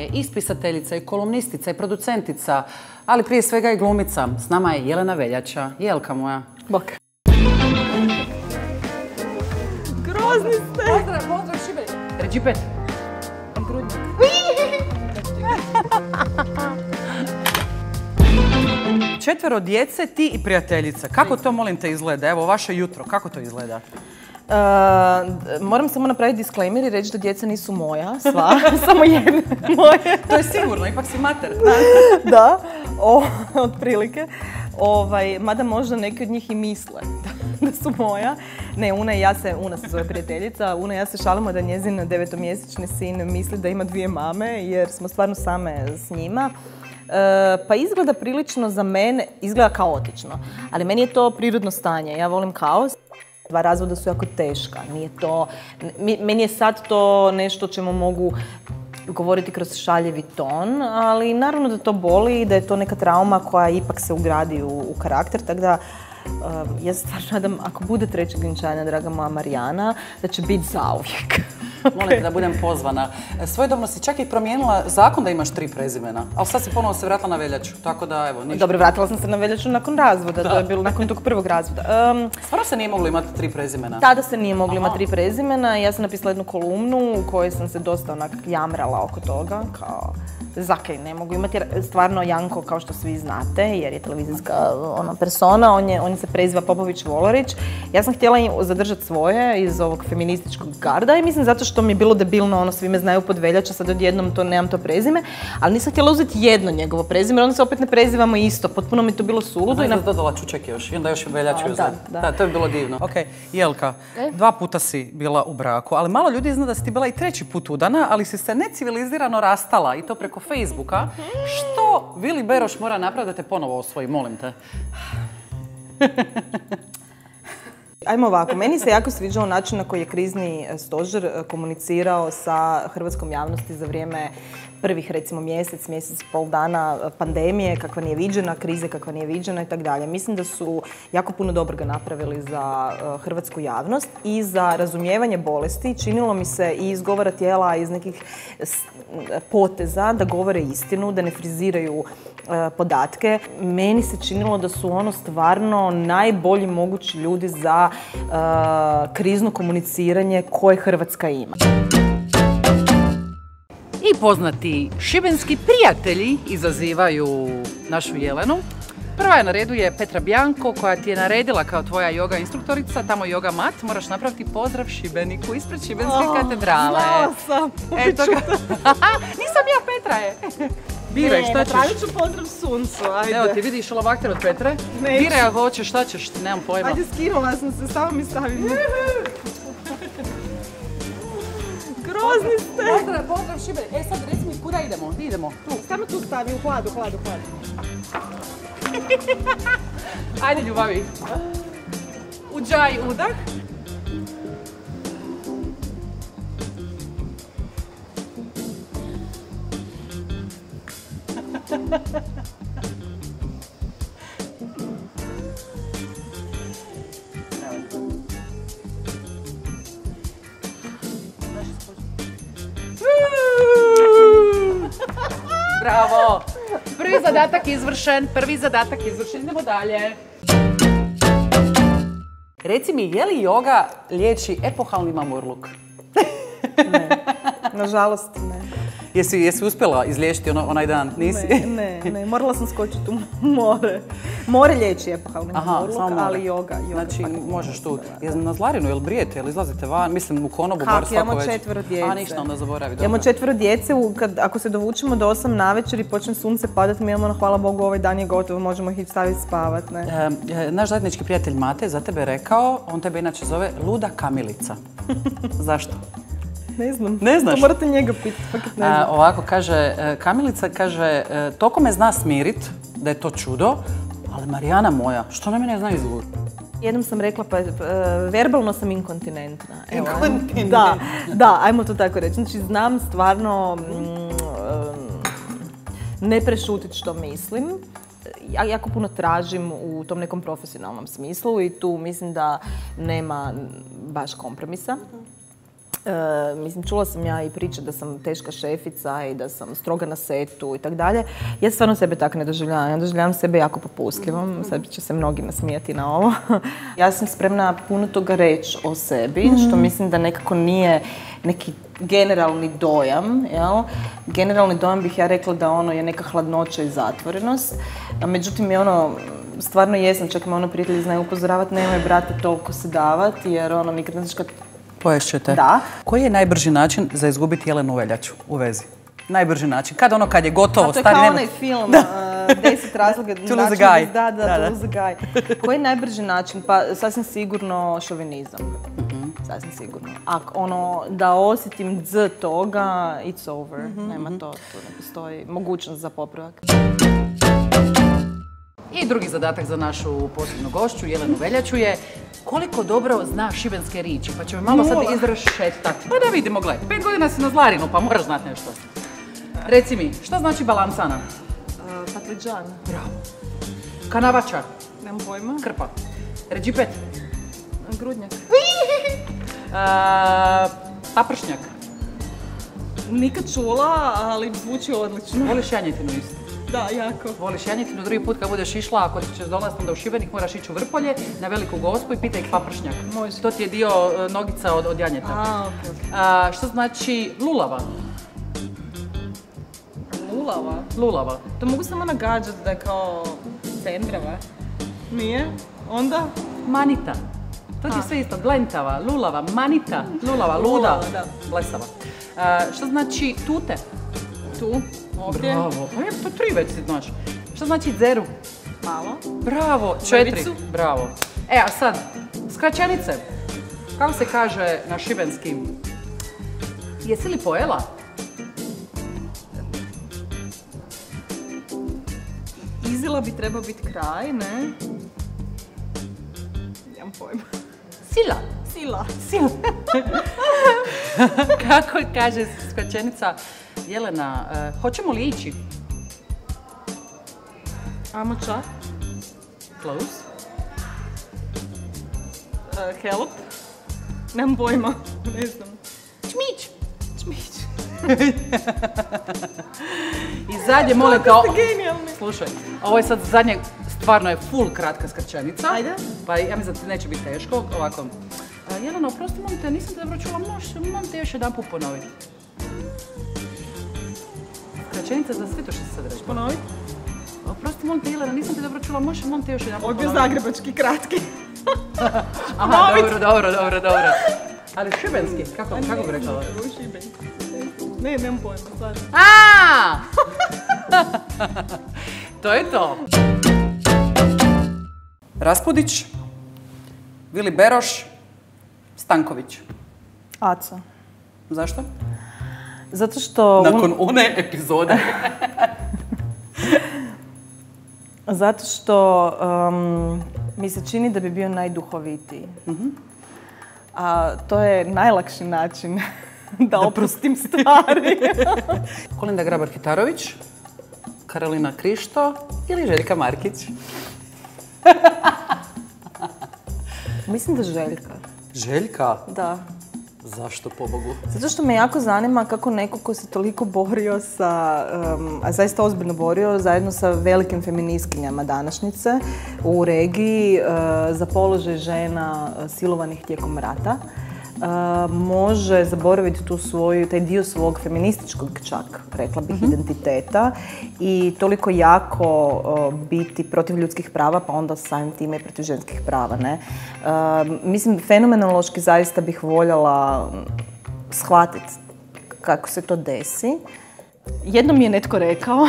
je i spisateljica, i kolumnistica, i producentica, ali prije svega i glumica. S nama je Jelena Veljača. Jelka moja. Bok. Grozni ste! Pozdrav Šibenik. Reći pet. Četvero djece, ti i prijateljica. Kako to, molim te, izgleda? Evo, vaše jutro, kako to izgleda? Moram samo napraviti disclaimer i reći da djeca nisu moja, sva, samo jedne moje. To je sigurno, ipak si mater. Da, otprilike. Mada možda neki od njih i misle da su moja. Ne, Una se zove prijateljica. Una i ja se šalimo da njezin 9-mjesečni sin misli da ima dvije mame, jer smo stvarno same s njima. Pa izgleda prilično za mene, izgleda kaotično, ali meni je to prirodno stanje. Ja volim kaos. 2 razvoda su jako teška. Meni je sad to nešto o čemu mogu govoriti kroz šaljevi ton, ali naravno da to boli i da je to neka trauma koja ipak se ugradi u karakter, tako da ja se stvarno nadam, ako bude trećeg vjenčanja, draga moja Marijana, da će biti zauvijek. Molim te da budem pozvana. Svojedobno si čak i promijenila zakon da imaš 3 prezimena, ali sad si ponovo se vratila na Veljaču, tako da evo, ništa. Dobro, vratila sam se na Veljaču nakon razvoda, to je bilo nakon tog prvog razvoda. Stvarno se nije moglo imati 3 prezimena? Tada se nije moglo imati 3 prezimena. Ja sam napisala jednu kolumnu u kojoj sam se dosta onak jamrala oko toga, kao zakaj ne mogu imati, jer stvarno Janko, kao što svi znate, jer je televizijska persona, on se preziva Popović-Volorić. Ja sam htjela zadržati svoje iz ovog feminističkog garda i mislim zato što mi je bilo debilno, svi me znaju pod Veljača, sad odjednom nemam to prezime, ali nisam htjela uzeti jedno njegovo prezime, onda se opet ne prezivamo isto, potpuno mi to bilo suludo. Znaš da dodala Čuček još i onda još Veljaču uzeti. Da, to je bilo divno. Ok, Jelka, 2 puta si bila u braku, ali malo ljudi zna da si ti bila i 3. put udana, ali si se necivilizirano rastala i to preko Facebooka. Što Vili Beroš mora napraviti da te ponovo osvoji, molim te? Ajmo ovako, meni se jako sviđao način na koji je krizni stožer komunicirao sa hrvatskom javnosti za vrijeme prvih, recimo, mjesec i pol dana pandemije, kakva nije viđena, krize kakva nije viđena i tako dalje. Mislim da su jako puno dobroga napravili za hrvatsku javnost i za razumijevanje bolesti. Činilo mi se i iz govora tijela, iz nekih poteza da govore istinu, da ne friziraju podatke. Meni se činilo da su stvarno najbolji mogući ljudi za krizno komuniciranje koje Hrvatska ima. I poznati šibenski prijatelji izazivaju našu Jelenu. Prva je na redu je Petra Bjanko, koja ti je naredila kao tvoja yoga instruktorica, tamo yoga mat, moraš napraviti pozdrav Šibeniku ispred Šibenske katedrale. Znala sam. Nisam ja, Petra je. Biraj, šta ćeš? Napravit ću pozdrav suncu, ajde. Evo ti, vidiš olabakter od Petre? Neću. Biraj ako hoćeš, šta ćeš, nemam pojma. Ajde, skinula sam se, samo mi stavim. Grozni ste! Pozdrav Šibenik. Sad reci mi kuda idemo? Gdje idemo? Tu. Samo tu stavi, u hladu. Ajde, ljubavi. Uđaj, udah. Bravo! Prvi zadatak izvršen. Idemo dalje. Reci mi, je li joga liječi epohalni mamurluk? Ne, nažalost ne. Jesi uspjela izliječiti onaj dan? Nisi? Ne, morala sam skočiti u more. More liječi epohalni mamurluk, ali joga. Znači, možeš tu. Na Zlarinu, jel brijete, jel izlazite van? Mislim, u konobu, bar svako večer. Imamo 4 djece. A, ništa, onda zaboravi. Imamo 4 djece, ako se dovučemo do 8 navečer i počne sunce padati, mi imamo, hvala Bogu, ovaj dan je gotovo, možemo ih staviti spavat. Naš zajednički prijatelj Mate za tebe rekao, on tebe inače zove Luda Kamilica. Zašto? Ne znam. Ne znaš? To morate njega pitati. Ovako, kaže, Kamilica kaže, toliko me zna smirit da je to čudo, ali Marijana moja, što na mene zna izgovoriti? Jednom sam rekla, pa verbalno sam inkontinentna. Inkontinentna? Da, ajmo to tako reći. Znači, znam stvarno ne prešutit što mislim. Ja jako puno tražim u tom nekom profesionalnom smislu i tu mislim da nema baš kompromisa. Mislim, čula sam ja i priče da sam teška šefica i da sam stroga na setu i tak dalje. Ja stvarno sebe tako ne doživljavam. Ja doživljavam sebe jako popustljivom. Sad će se mnogi nasmijati na ovo. Ja sam spremna puno toga reći o sebi, što mislim da nekako nije neki generalni dojam. Jel? Generalni dojam bih ja rekla da ono je neka hladnoća i zatvorenost. Međutim, je ono, stvarno jesam, čak me prijatelji znaju upozoravati, nemoj brate toliko se davati, jer ono nikad ne znaš kad... Poješćete. Da. Koji je najbrži način za izgubiti Jelenu Veljaču u vezi? Najbrži način. Kad je gotovo, stari... To je kao onaj film, 10 razloga... To lose a guy. Da, to lose a guy. Koji je najbrži način? Pa sasvim sigurno šovinizam. Sasvim sigurno. Ako da osjetim d toga, it's over. Nema to, tu ne postoji mogućnost za popravak. I drugi zadatak za našu posebnu gošću, Jelenu Veljaču, je koliko dobro zna šibenske riječi. Pa ćemo malo sad izrešetati. Pa da vidimo, gledaj. 5 godina si na Zlarinu, pa moraš znati nešto. Reci mi, šta znači balansana? Patliđan. Bravo. Kanavača? Nemam pojma. Krpa. Ređipet? Grudnjak. Papršnjak? Nikad čula, ali zvuči odlično. Voliš janjetinu isto? Da, jako. Voliš janjetinu, drugi put kad budeš išla, ako ćeš dolaziti onda u Šibenik, moraš ići u Vrpolje na Veliku Gospu i pitaj ih papršnjak. Može. To ti je dio nogica od janjeta. Okej. Što znači lulava? Lulava? Lulava. To mogu samo nagađati da je kao cendrava. Nije? Onda? Manita. To ti je sve isto. Glentava, lulava, manita, lulava, luda, blesava. Što znači tute? Tu, ovdje. Bravo. Pa je to 3 već si znaš. Što znači dzeru? Malo. Bravo. 4. Bravo. A sad, skraćenice. Kako se kaže na šibenskim? Jesi li pojela? Izila bi trebao biti kraj, ne? Nemam pojma. Sila. Sila. Kako kaže skraćenica Jelena, hoćemo li ići? Amo ča? Close. Help? Nemam pojma, ne znam. Čmić. Čmić. I zadnje, molim kao... Kako ste genijalni. Slušaj, ovo je sad zadnje, stvarno je full kratka skraćenica. Ajde. Pa ja mislim da ti neće biti teško, ovako. Jelena, oprosti, molim te, nisam te dobro čula, molim te još jedan put ponoviti. Skraćenica za sve to što si sad rekla. Ponoviti? Oprosti, molim te, Jelena, nisam te dobro čula, molim te još jedan put ponoviti. Ovo je bio zagrebački, kratki. Aha, dobro. Ali šibenski, kako bi rekla? Šibenski. Ne, nemam pojma, sad. To je to. Raspudić, Vili Beroš, Stanković. Aco. Zašto? Zato što... Nakon one epizode. Zato što mi se čini da bi bio najduhovitiji. A to je najlakši način da oprostim stvari. Kolinda Grabar-Kitarović, Karolina Krišto ili Željka Markić? Mislim da Željka. Željka? Da. Zašto, pobogu? Zato što me jako zanima kako neko ko se toliko borio sa, a zaista ozbiljno borio, zajedno sa velikim feministkinjama današnjice u regiji za položaj žena silovanih tijekom rata, može zaboraviti taj dio svog feminističkog čak, rekla bih, identiteta i toliko jako biti protiv ljudskih prava, pa onda samim time i protiv ženskih prava. Ne? Mislim, fenomenološki zaista bih voljela shvatiti kako se to desi. Jednom mi je netko rekao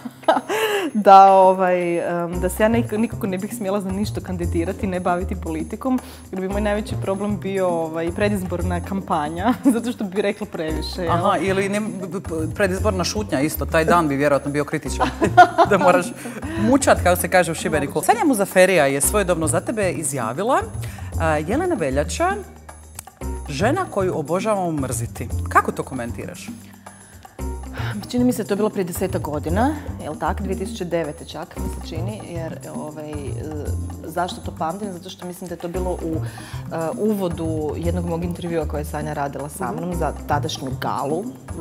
da se ja nikako ne bih smjela za ništa kandidirati, ne baviti politikom, jer bi moj najveći problem bio predizborna kampanja, zato što bi rekla previše. Aha, ili predizborna šutnja isto, taj dan bi vjerojatno bio kritičan, da moraš mučat, kako se kaže u Šibeniku. Sanja Muzaferija je svojedobno za tebe izjavila: Jelena Veljača, žena koju obožavamo mrziti. Kako to komentiraš? Čini mi se to je bilo prije 10 godina, jel tak? 2009. čak mi se čini, jer zašto to pamtim? Zato što mislim da je to bilo u uvodu jednog mog intervjua koje je Sanja radila sa mnom za tadašnju Galu.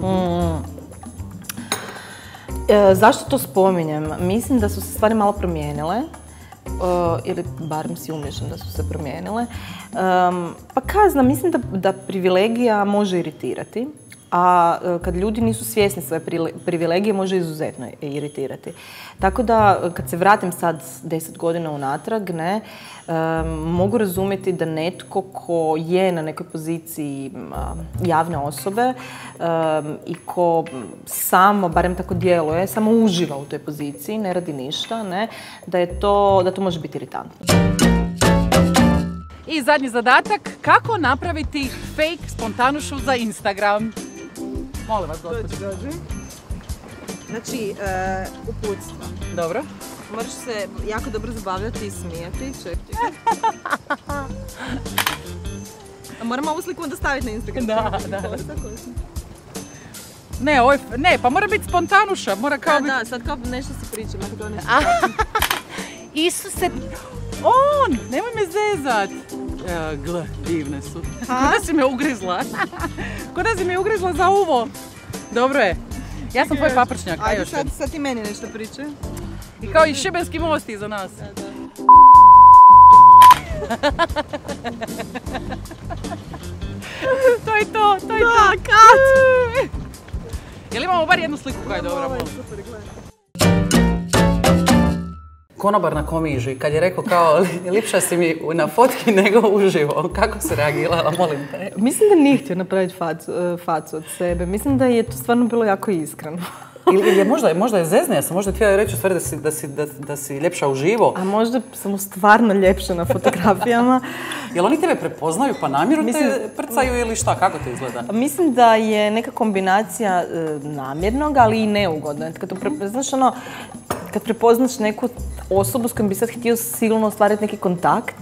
Zašto to spominjem? Mislim da su se stvari malo promijenile, ili barem si umješam da su se promijenile. Pa znam, mislim da privilegija može iritirati, a kad ljudi nisu svjesni svoje privilegije može izuzetno iritirati. Tako da kad se vratim sad 10 godina unatrag, mogu razumjeti da netko ko je na nekoj poziciji javne osobe i ko samo, barem tako djeluje, samo uživa u toj poziciji, ne radi ništa, da to može biti iritantno. I zadnji zadatak, kako napraviti fake spontanušu za Instagram? Molim vas, gospođo. Dođi. Znači, uputstvo. Dobro. Moraš se jako dobro zabavljati i smijati. Čekaj. A moramo ovu sliku onda staviti na Instagram. Da. Ne, pa mora biti spontanuša. Mora kao biti... Da, sad kao nešto si pričam. Isuse, nemoj me zezat. Gle, divne su. Ko da si me ugrizla. Ko da si me ugrizla za uvo. Dobro je. Ja sam tvoj paprčnjak. Ajde, sad ti meni nešto pričaj. I kao i Šibenski most iza nas. To je to. Da, kat! Jel imamo bar jednu sliku koja je dobra? Super, gledaj. Konobar na Komiži, kad je rekao kao lipša si mi na fotki nego uživo. Kako se reagirala, molim te? Mislim da nije htio napraviti facu od sebe. Mislim da je to stvarno bilo jako iskreno. Ili je možda je zezne, ja sam možda htjela reći u stvari da si ljepša uživo. A možda sam stvarno ljepša na fotografijama. Jel oni tebe prepoznaju pa namjerno te prcaju ili šta? Kako to izgleda? Mislim da je neka kombinacija namjernog, ali i neugodno. Znaš kad prepoznaš neku osobu s kojom bi sad htio silno ostvariti neki kontakt,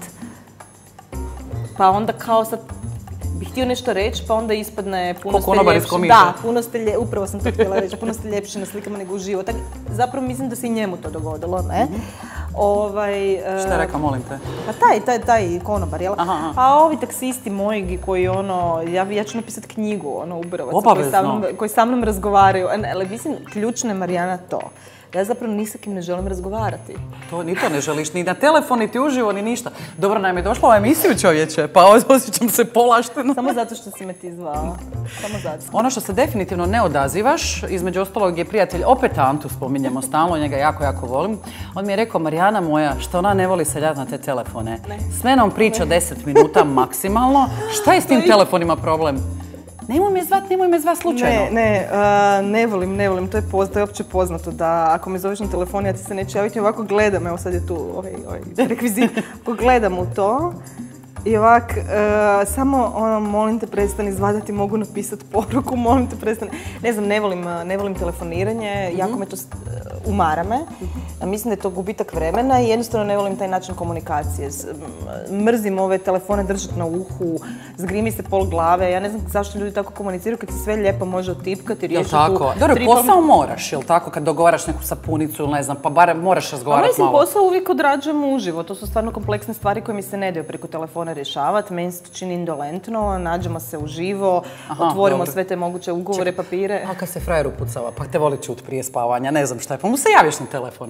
pa onda kao sad bi htio nešto reći, pa onda ispadne puno ste ljepši. Da, upravo sam to htjela reći, puno ste ljepši na slikama nego uživo. Zapravo mislim da se i njemu to dogodilo, ne? Šta je rekao, molim te? Pa taj konobar, jel? A ovi taksisti moji koji ja ću napisati knjigu, Uberovaca, koji sa mnom razgovaraju. Ali mislim, ključno je, Marijana, to. Ja zapravo ni sa kim ne želim razgovarati. Ni to ne želiš, ni na telefon, niti uživo, ni ništa. Dobro, nam je došla ova emisiju, čovječe, pa osjećam se polašteno. Samo zato što si me ti zvala. Samo zato. Ono što se definitivno ne odazivaš, između ostalog je prijatelj, opet Antu spominjemo stalno, njega jako volim. On mi je rekao, Marijana moja, što ona ne voli seljati na te telefone. S menom priča 10 minuta maksimalno. Šta je s tim telefonima problem? Nemoj me zvat slučajno. Ne volim, to je opće poznato da ako me zoveš na telefon ja ti se neću javiti, ovako gledam, evo sad je tu ovaj rekvizit, ako gledam u to i ovak, samo molim te prestani zvati, da ti mogu napisati poruku, molim te prestani. Ne znam, ne volim telefoniranje, jako me to umara me. Mislim da je to gubitak vremena i jednostavno ne volim taj način komunikacije. Mrzim ove telefone držati na uhu, zgrimi se pol glave. Ja ne znam zašto ljudi tako komuniciraju kad se sve lijepo može otipkati. Jel' tako? Dobro, posao moraš, jel' tako? Kad dogovaraš neku sapunicu ili ne znam, pa barem moraš razgovarati malo. Mislim, posao uvijek odrađujem uživo. To su stvarno kompleksne stvari koje mi se ne daju preko telefona rješavati. Meni se to čini indolentno, nađemo se uživo, otvorimo sve te moguće ugovore, papire. A kad se frajer upucava, pa te voli čut prije spavanja, ne znam šta je, pa mu se javiš na telefon.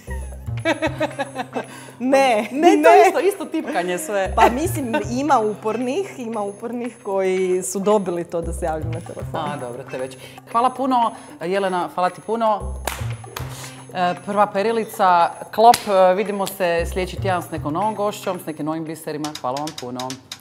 Ne, to je isto tipkanje sve. Pa mislim, ima upornih koji su dobili to da se javljam na telefon. Dobro, te već. Hvala puno, Jelena, hvala ti puno. Prva perilica, klop, vidimo se sljedeći tjedan s nekom novom gošćom, s nekim novim blisterima. Hvala vam puno.